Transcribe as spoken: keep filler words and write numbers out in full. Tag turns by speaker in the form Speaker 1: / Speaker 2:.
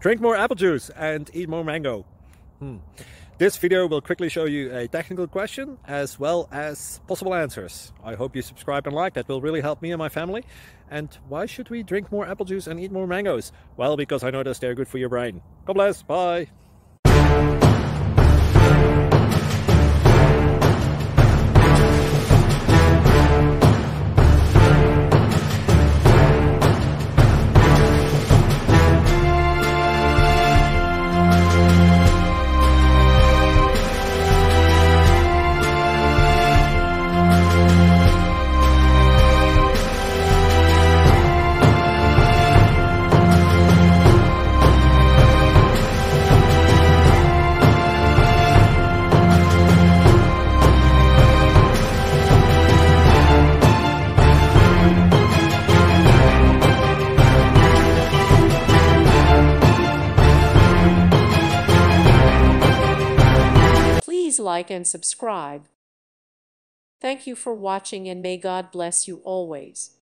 Speaker 1: Drink more apple juice and eat more mango. Hmm. This video will quickly show you a technical question as well as possible answers. I hope you subscribe and like, that will really help me and my family. And why should we drink more apple juice and eat more mangoes? Well, because I noticed they're good for your brain. God bless, bye.
Speaker 2: Please like and subscribe. Thank you for watching, and may God bless you always.